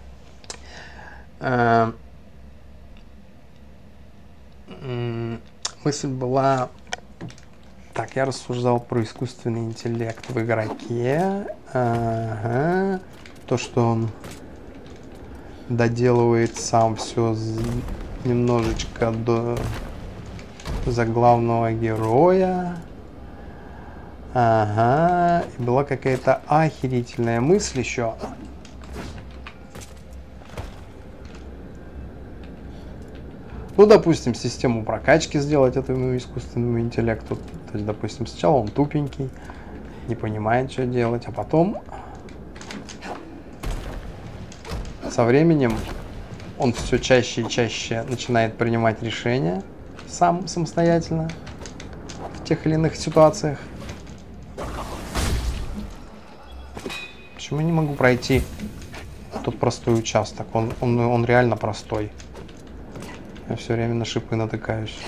[SPEAKER 1] Мысль была... Так, я рассуждал про искусственный интеллект в игроке. Ага. То, что он доделывает сам все немножечко до заглавного героя. Ага. И была какая-то охерительная мысль еще. Ну, допустим, систему прокачки сделать этому искусственному интеллекту. То есть, допустим, сначала он тупенький, не понимает, что делать, а потом со временем он все чаще и чаще начинает принимать решения сам, самостоятельно, в тех или иных ситуациях. Почему я не могу пройти тот простой участок? Он реально простой. Я все время на шипы натыкаюсь.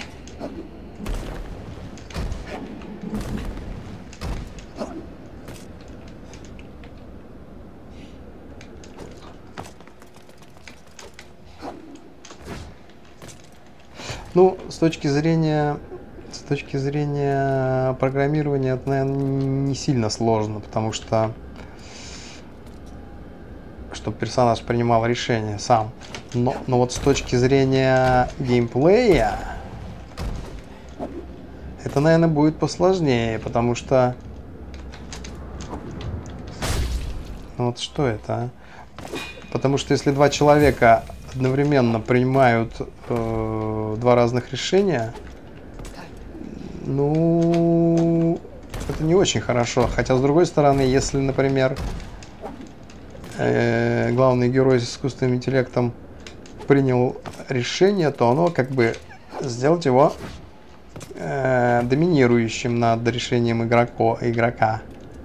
[SPEAKER 1] Ну, с точки зрения программирования, это, наверное, не сильно сложно, потому что чтобы персонаж принимал решение сам. Но вот с точки зрения геймплея, это, наверное, будет посложнее, потому что... Вот что это, а? Потому что если два человека одновременно принимают два разных решения, ну, это не очень хорошо. Хотя, с другой стороны, если, например, главный герой с искусственным интеллектом принял решение, то оно как бы сделать его доминирующим над решением игрока.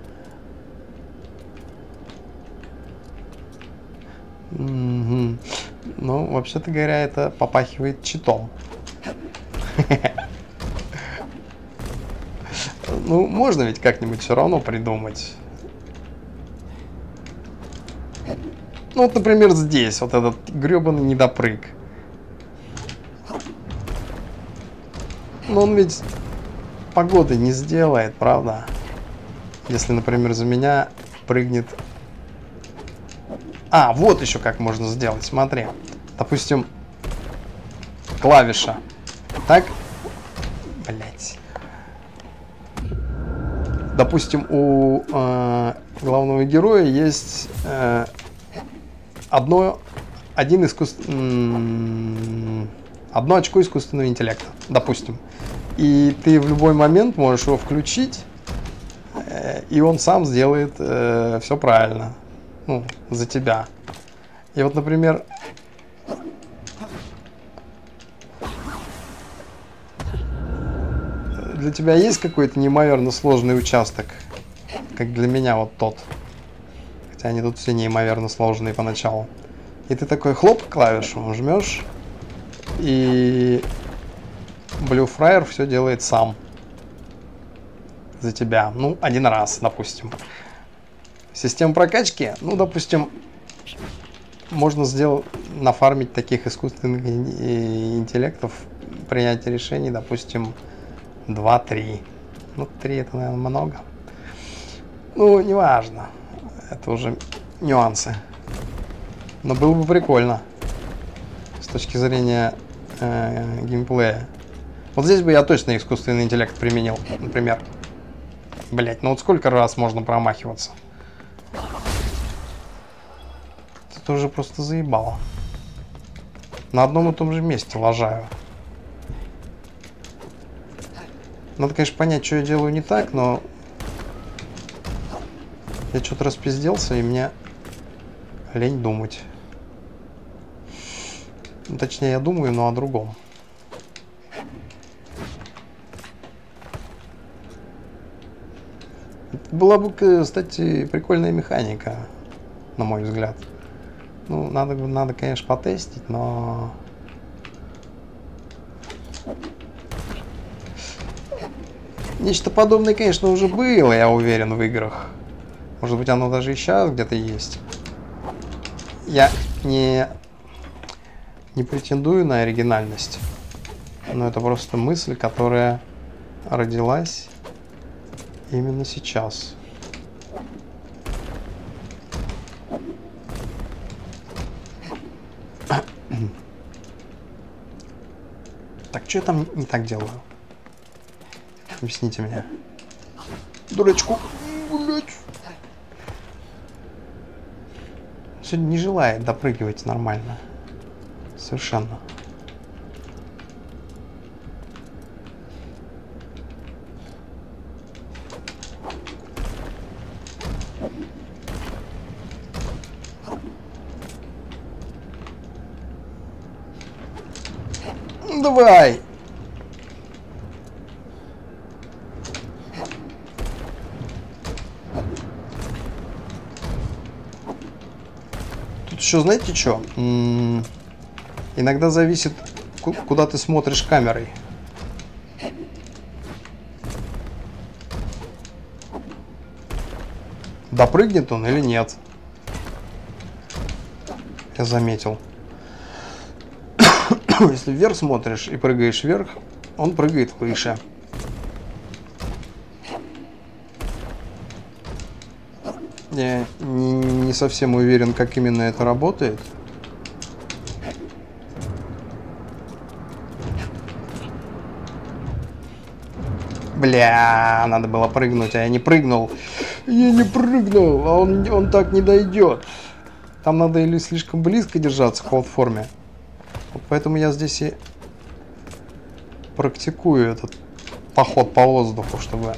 [SPEAKER 1] Угу. Ну, вообще-то говоря, это попахивает читом. Ну, можно ведь как-нибудь все равно придумать. Ну, вот, например, здесь вот этот гребаный недопрыг. Но он ведь погоды не сделает, правда? Если, например, за меня прыгнет... А, вот еще как можно сделать, смотри. Допустим, клавиша. Так? Блять. Допустим, у главного героя есть одно очко искусственного интеллекта, допустим. И ты в любой момент можешь его включить, и он сам сделает все правильно. Ну, за тебя. И вот, например, для тебя есть какой-то неимоверно сложный участок, как для меня вот тот. Хотя они тут все неимоверно сложные поначалу. И ты такой хлоп клавишу жмешь, и Blue Friar все делает сам. За тебя. Ну, один раз, допустим. Система прокачки, ну, допустим, можно нафармить таких искусственных интеллектов, принятие решений, допустим, 2-3. Ну, 3 это, наверное, много. Ну, неважно. это уже нюансы. Но было бы прикольно с точки зрения геймплея. Вот здесь бы я точно искусственный интеллект применил, например. Блять, ну вот сколько раз можно промахиваться? Это уже просто заебало. На одном и том же месте лажаю. Надо, конечно, понять, что я делаю не так, но я что-то распизделся, и мне лень думать. Ну, точнее, я думаю, но о другом. Была бы, кстати, прикольная механика, на мой взгляд. Ну, надо, конечно, потестить, но... Нечто подобное, конечно, уже было, я уверен, в играх. Может быть, оно даже и сейчас где-то есть. Я не претендую на оригинальность. Но это просто мысль, которая родилась именно сейчас. Так, что я там не так делаю? Объясните мне. Дурачку. Блять. Сегодня не желает допрыгивать нормально. Совершенно. Давай. Тут еще, знаете что? Иногда зависит, куда ты смотришь камерой. Допрыгнет он или нет? Я заметил. Если вверх смотришь и прыгаешь вверх, он прыгает выше. Я не совсем уверен, как именно это работает. Бля, надо было прыгнуть, а я не прыгнул. Я не прыгнул, а он так не дойдет. Там надо или слишком близко держаться к платформе. Вот поэтому я здесь и практикую этот поход по воздуху, чтобы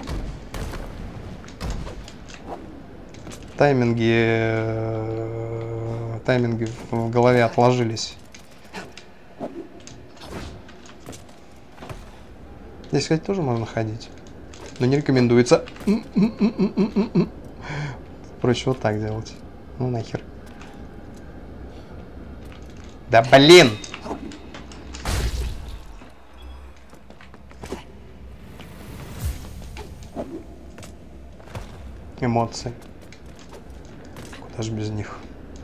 [SPEAKER 1] тайминги в голове отложились. Здесь, кстати, тоже можно ходить, но не рекомендуется. Проще вот так делать. Ну нахер. Да блин! Эмоции. Куда же без них?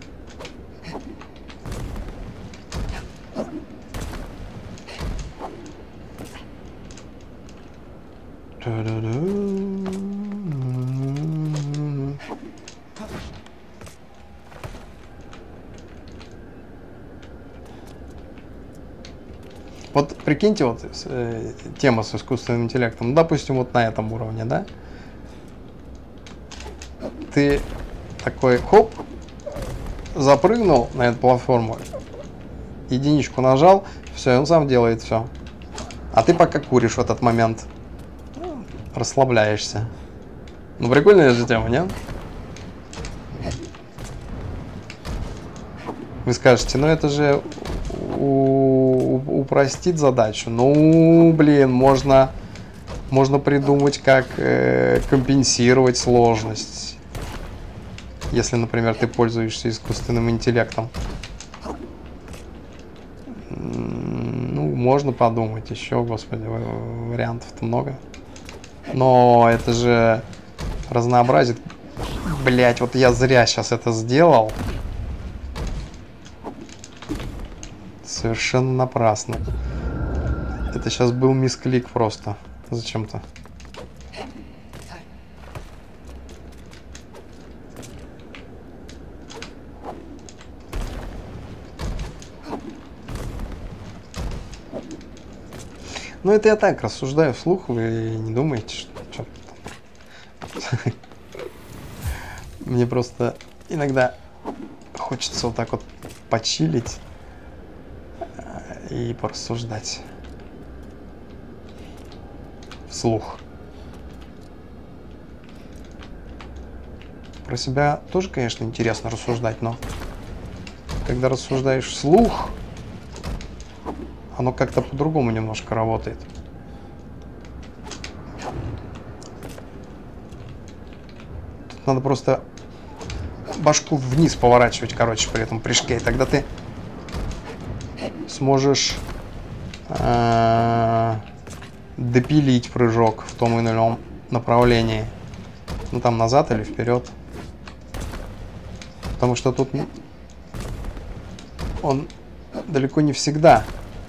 [SPEAKER 1] Вот прикиньте, вот тема с искусственным интеллектом, ну, допустим, вот на этом уровне, да? Ты такой, хоп, запрыгнул на эту платформу, единичку нажал, все, и он сам делает все. А ты пока куришь в этот момент, расслабляешься. Ну, прикольная же тема, нет? Вы скажете, ну это же упростит задачу. Ну, блин, можно придумать, как компенсировать сложность. Если, например, ты пользуешься искусственным интеллектом. Ну, можно подумать еще, господи, вариантов-то много. Но это же разнообразит. Блять, вот я зря сейчас это сделал. Совершенно напрасно. Это сейчас был мисклик просто. Зачем-то. Ну, это я так рассуждаю вслух, вы не думаете, что мне просто иногда хочется вот так вот почилить и порассуждать вслух. Про себя тоже, конечно, интересно рассуждать, но когда рассуждаешь вслух, оно как-то по-другому немножко работает. Тут надо просто башку вниз поворачивать, короче, при этом прыжке, и тогда ты сможешь допилить прыжок в том или ином направлении. Ну, там назад или вперед. Потому что тут он далеко не всегда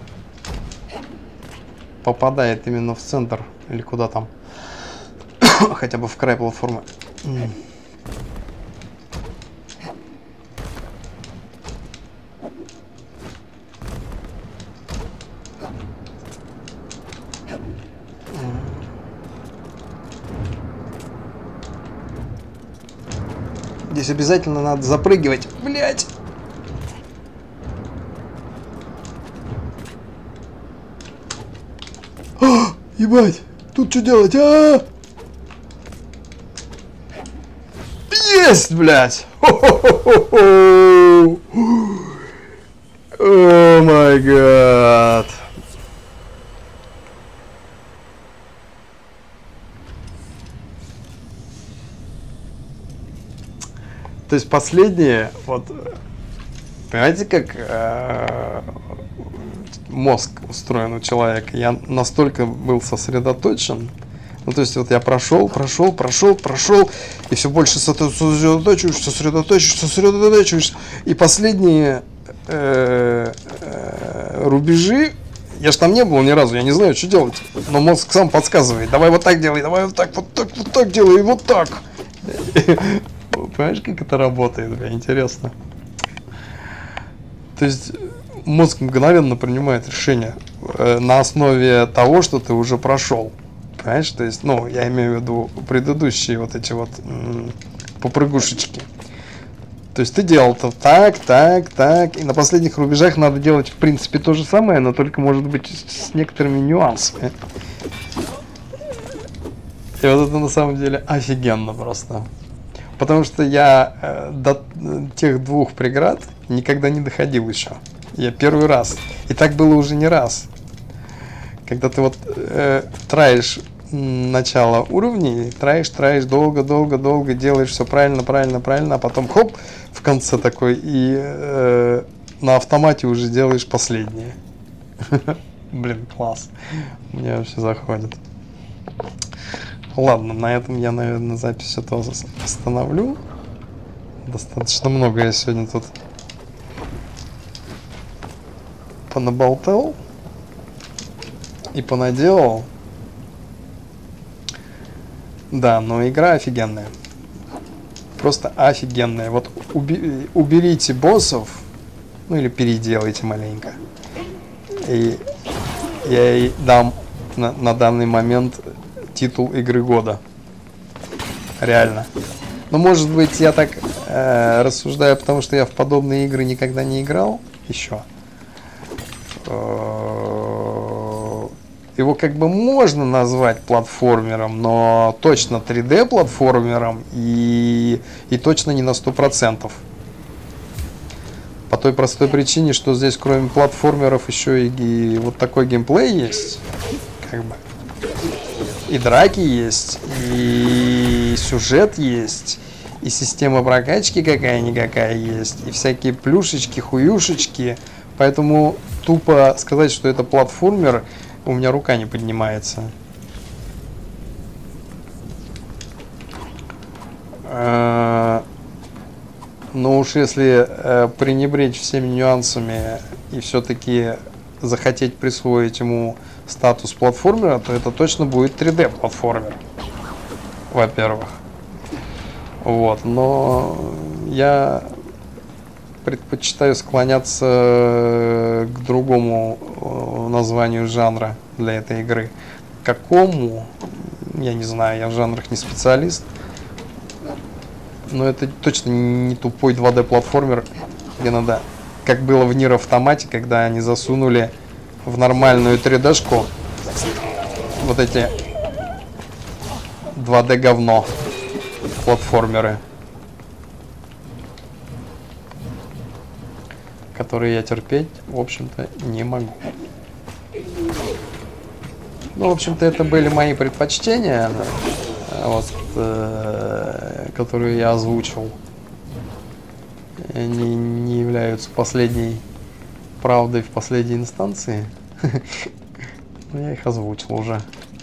[SPEAKER 1] попадает именно в центр или куда там. Хотя бы в край платформы. Здесь обязательно надо запрыгивать. Блять! Ебать! Тут что делать? Есть, блядь! О май гад! То есть последнее, вот, понимаете, как мозг устроен у человека? Я настолько был сосредоточен. Ну, то есть, вот я прошел, и все больше сосредоточиваешься. И последние рубежи, я ж там не был ни разу, я не знаю, что делать. Но мозг сам подсказывает. Давай вот так делай, давай вот так делай, и вот так. Понимаешь, как это работает? Бля, интересно. То есть мозг мгновенно принимает решение на основе того, что ты уже прошел. Понимаешь? То есть, ну, я имею в виду предыдущие вот эти вот попрыгушечки. То есть ты делал-то так, и на последних рубежах надо делать, в принципе, то же самое, но только, может быть, с некоторыми нюансами. И вот это на самом деле офигенно просто. Потому что я до тех двух преград никогда не доходил еще. Я первый раз. И так было уже не раз. Когда ты вот траешь начало уровней, траешь, долго, делаешь все правильно, а потом хоп, в конце такой, и на автомате уже делаешь последнее. Блин, класс. Мне вообще заходит. Ладно, на этом я, наверное, запись этого остановлю. Достаточно много я сегодня тут понаболтал и понаделал. Да, но игра офигенная. Просто офигенная. Вот уберите боссов, ну или переделайте маленько. И я ей дам на данный момент титул игры года. Реально. Но может быть я так рассуждаю, потому что я в подобные игры никогда не играл еще. Его как бы можно назвать платформером, но точно 3D платформером и точно не на 100%. По той простой причине, что здесь кроме платформеров еще и вот такой геймплей есть. Как бы. И драки есть, и сюжет есть, и система прокачки какая-никакая есть, и всякие плюшечки, хуюшечки. Поэтому тупо сказать, что это платформер, у меня рука не поднимается. Но уж если пренебречь всеми нюансами и все-таки захотеть присвоить ему статус платформера, то это точно будет 3D платформер, во-первых. Вот, но я предпочитаю склоняться к другому названию жанра для этой игры. Какому? Я не знаю, я в жанрах не специалист. Но это точно не тупой 2D платформер, где надо, как было в Нир Автомате, когда они засунули в нормальную 3D-шку вот эти 2D говно платформеры, которые я терпеть, в общем-то, не могу. Ну, в общем-то, это были мои предпочтения, вот, которые я озвучил. Они не являются последней правдой в последней инстанции. Но я их озвучил уже.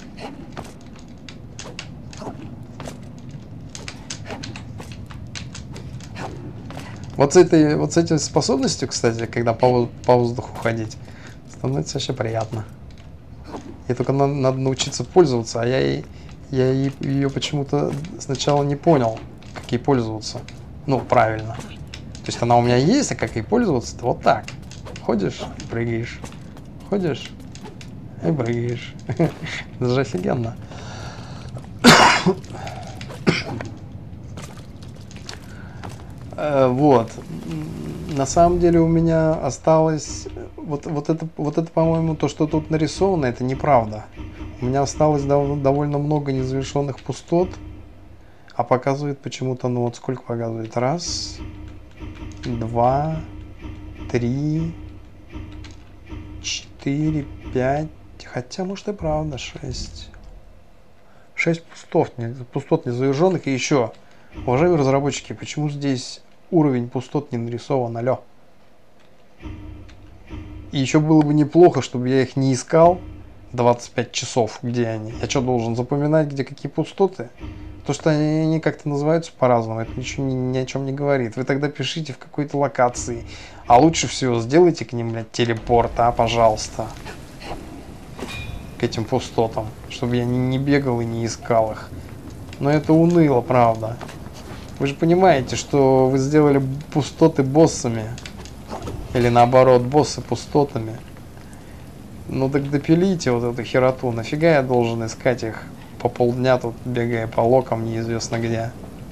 [SPEAKER 1] Вот с этой способностью, кстати, когда по воздуху ходить, становится вообще приятно. И только надо научиться пользоваться, а я ее почему-то сначала не понял, как ей пользоваться. Ну, правильно. То есть она у меня есть, а как ей пользоваться-то вот так. Ходишь и прыгаешь. Ходишь и прыгаешь. Это же офигенно. Вот. На самом деле у меня осталось... Вот это, по-моему, то, что тут нарисовано, это неправда. У меня осталось довольно много незавершенных пустот. А показывает почему-то, ну вот сколько показывает? 1, 2, 3, 4, 5. Хотя, может и правда 6. 6 пустот незавершенных. И еще, уважаемые разработчики, почему здесь уровень пустот не нарисован? Алло. И еще было бы неплохо, чтобы я их не искал 25 часов, где они. Я что, должен запоминать, где какие пустоты? То, что они как-то называются по-разному, это ничего ни о чем не говорит. Вы тогда пишите в какой-то локации. А лучше всего сделайте к ним, блядь, телепорт, пожалуйста. К этим пустотам. Чтобы я не бегал и не искал их. Но это уныло, правда. Вы же понимаете, что вы сделали пустоты боссами. Или наоборот, боссы пустотами. Ну так допилите вот эту хероту. Нафига я должен искать их по полдня тут, бегая по локам неизвестно где.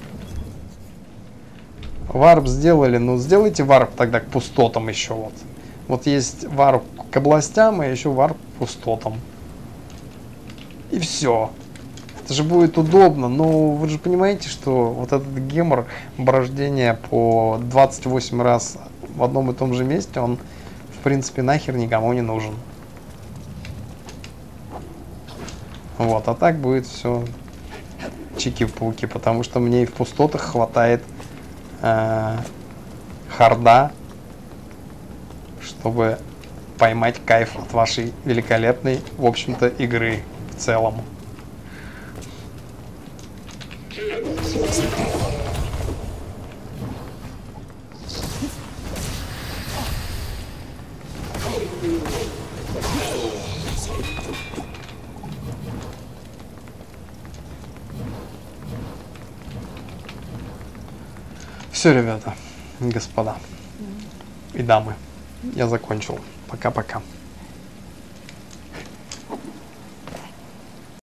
[SPEAKER 1] Варп сделали, ну сделайте варп тогда к пустотам еще вот. Вот есть варп к областям, и еще варп к пустотам. И все. Это же будет удобно, но вы же понимаете, что вот этот гемор брождения по 28 раз в одном и том же месте, он в принципе нахер никому не нужен. Вот, а так будет все чики-пуки, потому что мне и в пустотах хватает харда, чтобы поймать кайф от вашей великолепной, в общем-то, игры в целом. Все, ребята, господа и дамы, я закончил. Пока-пока.